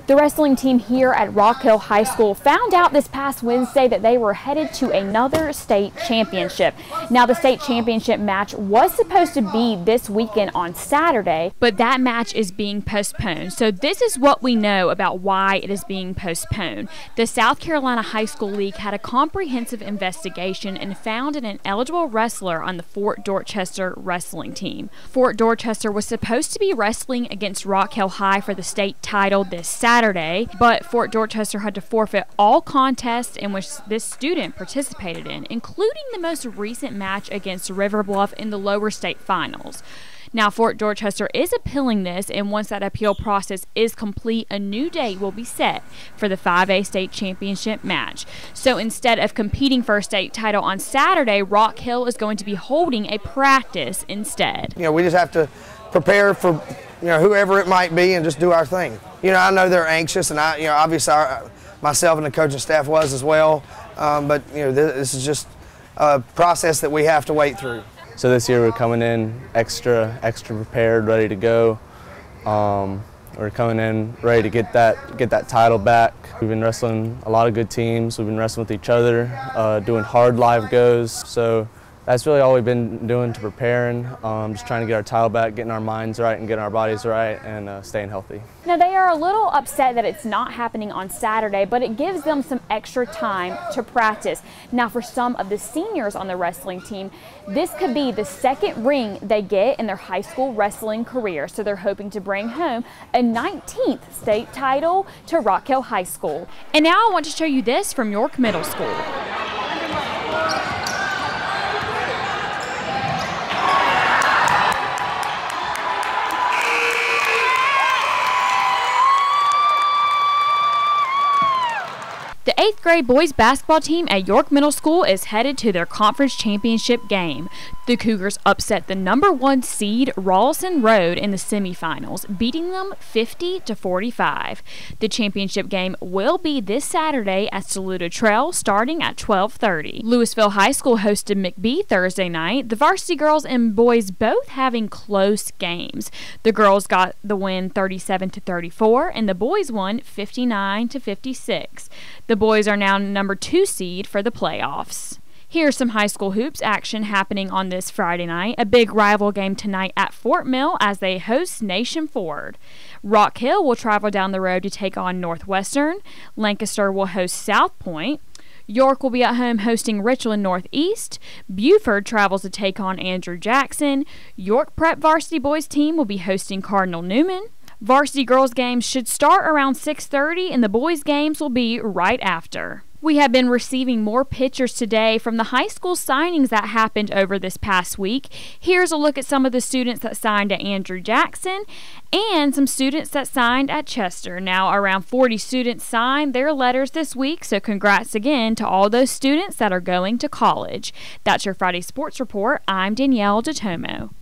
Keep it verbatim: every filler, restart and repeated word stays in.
The wrestling team here at Rock Hill High School found out this past Wednesday that they were headed to another state championship. Now, the state championship match was supposed to be this weekend on Saturday, but that match is being postponed. So this is what we know about why it is being postponed. The South Carolina High School League had a comprehensive investigation and found an ineligible wrestler on the Fort Dorchester wrestling team. Fort Dorchester was supposed to be wrestling against Rock Hill High for the state title this Saturday, but Fort Dorchester had to forfeit all contests in which this student participated in, including the most recent match against River Bluff in the lower state finals. Now, Fort Dorchester is appealing this, and once that appeal process is complete, a new date will be set for the five A state championship match. So instead of competing for a state title on Saturday, Rock Hill is going to be holding a practice instead. You know, we just have to prepare for, you know, whoever it might be and just do our thing. You know, I know they're anxious, and I, you know, obviously our, myself and the coaching staff was as well, um, but, you know, this, this is just a process that we have to wait through. So this year we're coming in extra, extra prepared, ready to go. Um, we're coming in ready to get that, get that title back. We've been wrestling a lot of good teams. We've been wrestling with each other, uh, doing hard live goes. So that's really all we've been doing to preparing. Um, just trying to get our title back, getting our minds right and getting our bodies right, and uh, staying healthy. Now, they are a little upset that it's not happening on Saturday, but it gives them some extra time to practice. Now, for some of the seniors on the wrestling team, this could be the second ring they get in their high school wrestling career. So they're hoping to bring home a nineteenth state title to Rock Hill High School. And now I want to show you this from York Middle School. The eighth grade boys basketball team at York Middle School is headed to their conference championship game. The Cougars upset the number one seed Rawlson Road in the semifinals, beating them fifty to forty-five. The championship game will be this Saturday at Saluda Trail starting at twelve thirty. Louisville High School hosted McBee Thursday night, the varsity girls and boys both having close games. The girls got the win thirty-seven to thirty-four and the boys won fifty-nine to fifty-six. The boys are now number two seed for the playoffs. Here's some high school hoops action happening on this Friday night. A big rival game tonight at Fort Mill as they host Nation Ford. Rock Hill will travel down the road to take on Northwestern. Lancaster will host South Point. York will be at home hosting Richland Northeast. Buford travels to take on Andrew Jackson. York Prep varsity boys team will be hosting Cardinal Newman. Varsity girls games should start around six thirty and the boys games will be right after. We have been receiving more pictures today from the high school signings that happened over this past week. Here's a look at some of the students that signed at Andrew Jackson and some students that signed at Chester. Now, around forty students signed their letters this week, so congrats again to all those students that are going to college. That's your Friday Sports Report. I'm Danielle DeTomo.